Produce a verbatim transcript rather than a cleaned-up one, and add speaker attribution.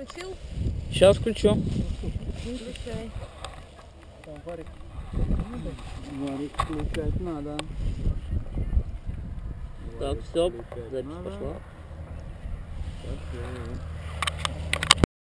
Speaker 1: включил?
Speaker 2: Сейчас включу.
Speaker 1: Включай.
Speaker 3: Варик. Варик включать надо.
Speaker 2: Так, все, запись пошла.
Speaker 3: Пошла.